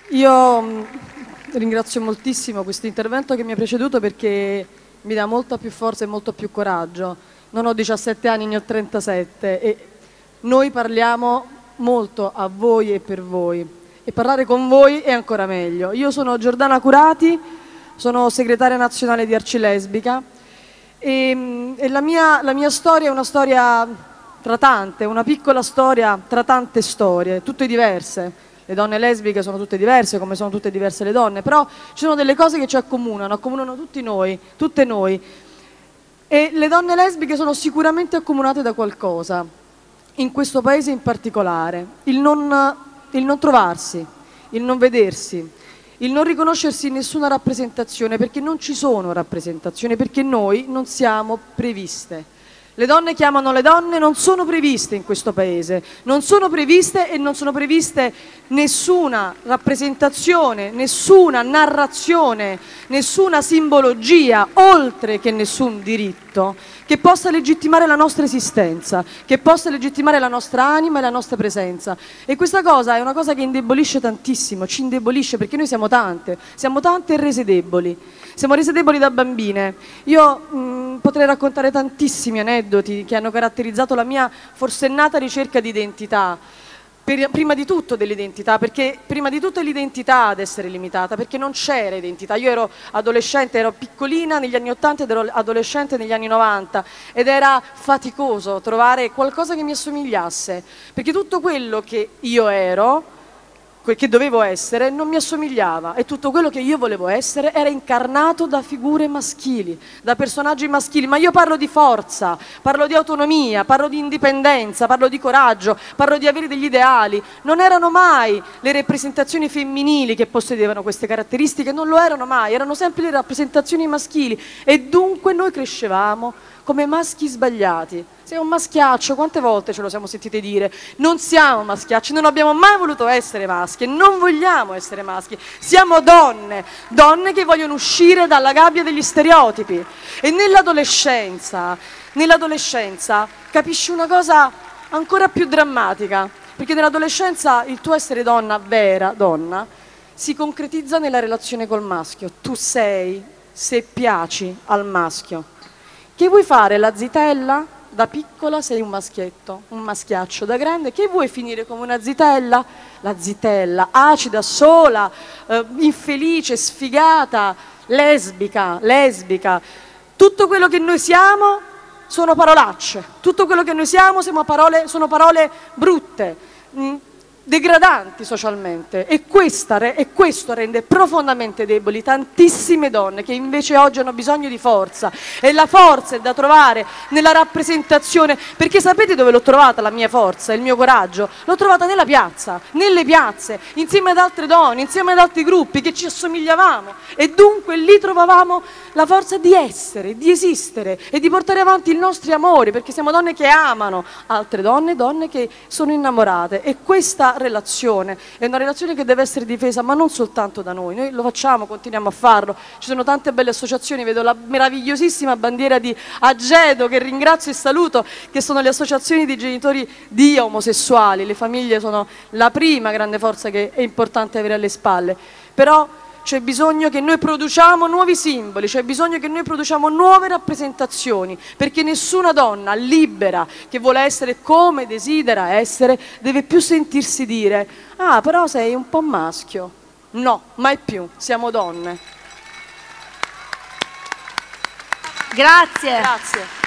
Io ringrazio moltissimo questo intervento che mi ha preceduto perché mi dà molta più forza e molto più coraggio. Non ho 17 anni, ne ho 37 e noi parliamo molto a voi e per voi e parlare con voi è ancora meglio. Io sono Giordana Curati, sono segretaria nazionale di Arcilesbica e la mia storia è una storia tra tante, una piccola storia tra tante storie, tutte diverse. Le donne lesbiche sono tutte diverse, come sono tutte diverse le donne, però ci sono delle cose che ci accomunano tutti noi, tutte noi. E le donne lesbiche sono sicuramente accomunate da qualcosa, in questo paese in particolare. Il non trovarsi, il non vedersi, il non riconoscersi in nessuna rappresentazione, perché non ci sono rappresentazioni, perché noi non siamo previste. Le donne chiamano le donne, non sono previste in questo paese, non sono previste e non sono previste nessuna rappresentazione, nessuna narrazione, nessuna simbologia, oltre che nessun diritto, che possa legittimare la nostra esistenza, che possa legittimare la nostra anima e la nostra presenza. E questa cosa è una cosa che indebolisce tantissimo, ci indebolisce perché noi siamo tante e rese deboli. Siamo rese deboli da bambine. Io potrei raccontare tantissimi aneddoti che hanno caratterizzato la mia forsennata ricerca di identità. Prima di tutto dell'identità, perché prima di tutto è l'identità ad essere limitata, perché non c'era identità. Io ero adolescente, ero piccolina negli anni 80 ed ero adolescente negli anni 90 ed era faticoso trovare qualcosa che mi assomigliasse, perché tutto quello che io ero, che dovevo essere, non mi assomigliava e tutto quello che io volevo essere era incarnato da figure maschili, da personaggi maschili. Ma io parlo di forza, parlo di autonomia, parlo di indipendenza, parlo di coraggio, parlo di avere degli ideali. Non erano mai le rappresentazioni femminili che possedevano queste caratteristiche, non lo erano mai, erano sempre le rappresentazioni maschili e dunque noi crescevamo come maschi sbagliati. Sei un maschiaccio, quante volte ce lo siamo sentite dire? Non siamo maschiacci, non abbiamo mai voluto essere maschi e non vogliamo essere maschi. Siamo donne, donne che vogliono uscire dalla gabbia degli stereotipi. E nell'adolescenza capisci una cosa ancora più drammatica, perché nell'adolescenza il tuo essere donna, vera donna, si concretizza nella relazione col maschio. Tu sei, se piaci al maschio. Che vuoi fare, la zitella? Da piccola sei un maschietto, un maschiaccio. Da grande che vuoi finire come una zitella? La zitella, acida, sola, infelice, sfigata, lesbica. Tutto quello che noi siamo sono parolacce. Tutto quello che noi siamo sono parole brutte, degradanti socialmente e questo rende profondamente deboli tantissime donne che invece oggi hanno bisogno di forza e la forza è da trovare nella rappresentazione, perché sapete dove l'ho trovata la mia forza, il mio coraggio? L'ho trovata nella piazza, nelle piazze, insieme ad altre donne, insieme ad altri gruppi che ci assomigliavamo e dunque lì trovavamo la forza di essere, di esistere e di portare avanti i nostri amori, perché siamo donne che amano altre donne, donne che sono innamorate e questa relazione è una relazione che deve essere difesa, ma non soltanto da noi lo facciamo, continuiamo a farlo, ci sono tante belle associazioni, vedo la meravigliosissima bandiera di Agedo che ringrazio e saluto, che sono le associazioni di genitori di omosessuali, le famiglie sono la prima grande forza che è importante avere alle spalle, però c'è bisogno che noi produciamo nuovi simboli, c'è bisogno che noi produciamo nuove rappresentazioni, perché nessuna donna libera che vuole essere come desidera essere deve più sentirsi dire «Ah, però sei un po' maschio». No, mai più, siamo donne. Grazie. Grazie.